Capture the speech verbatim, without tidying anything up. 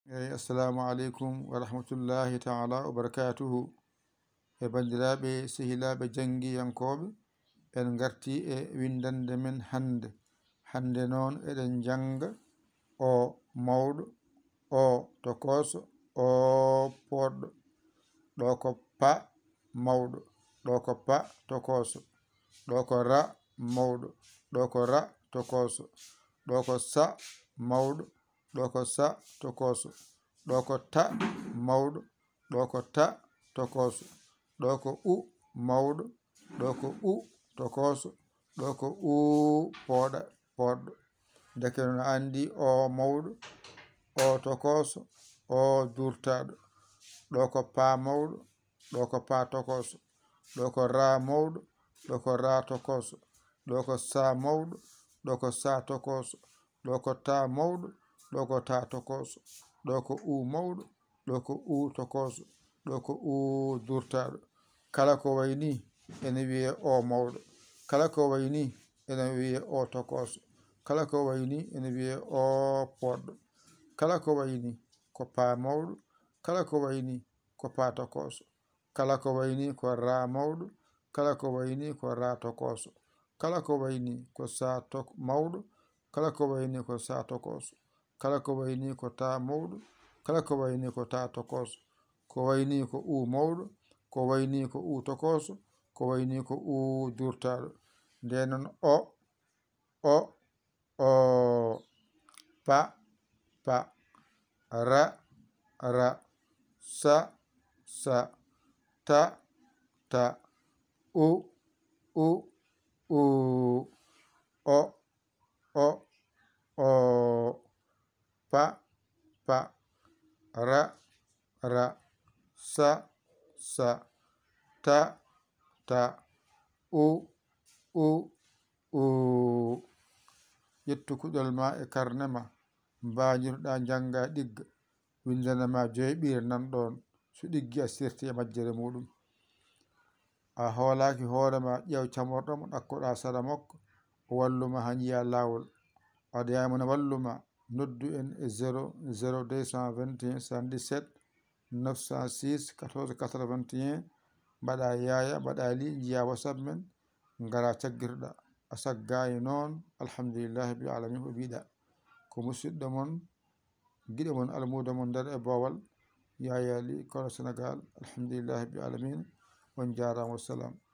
eyi assalamu aleykum wa rahmatullahi taala wa barakatuhu. E bandiraɓe sehilaɓe janggiyankoɓe, en garti e windande men hande hande noon eɗen janga o mawɗo o tokoso o poɗɗo. ɗo ko pa mawɗo, ɗo ko pa tokoso, ɗo ko ra mawɗo, ɗo ko ra tokoso, ɗo ko sa mawɗo, ɗo ko sa tokoso, ɗo ko ta mawɗo, ɗo ko ta tokoso, ɗo ko u mawɗo, ɗo ko u tokoso, ɗo ko u poɗa poɗɗo. Deke no andi o mawɗo o tokoso o durtaɗo. ɗo ko pa mawɗo, ɗo ko pa tokoso, ɗo ko ra mawɗo, ɗo ko ra tokoso, ɗo ko sa mawɗo, ɗo ko sa tokoso, ɗo ko ta mawɗo, ɗo ko ta tokoso, ɗo ko u mawɗo, ɗo ko u tokoso, ɗo ko u durtaɗo. Kala ko wayni ene wiye o mawɗo, kala ko wayni ene wiye o tokoso, kala ko wayni ene wiye o poɗɗo, kala ko wayni ko pa mawɗo, kala ko wayni ko pa tokoso, kala ko wayni ko ra mawɗo, kala ko wayni ko ra tokoso, kala ko wayni ko sa tok mawɗo, kala ko wayni ko sa tokoso, kala ko wayni ko ta mawɗo, kala ko wayni ko ta tokoso, ko wayni ko u mawɗo, ko wayni ko u tokoso, ko wayni ko u durtaɗo. Ndenon o o o pa pa, ra ra, sa sa, ta ta, u u u, o o o, pa pa, ra ra, sa sa, ta ta, u u u. ƴettu kuɗol ma e karne ma mbañirɗa janga ɗigga, windanama joyɓire nanɗon, so ɗiggi a sirti e majjere muɗum. A hoolaki hoorema ƴeew camorɗomo ɗakkoɗa sara makko o walluma ha jiiya lawol. waɗayama no walluma noddu en e zéro zéro deux cent vingt et un soixante-dix-sept neuf cent six quatorze quatre-vingt-un. mbaɗa yaya mbaɗa li jiiya whatsapp men ngara caggirɗa. a saggani noon alhamdulillahi bil alamin ko mbiɗa ko musidɗo mon guiɗo mon almudo mon nder e bowal Yaya li kono Sénégal. alhamdulillahi bil alamin on jarama wassalam.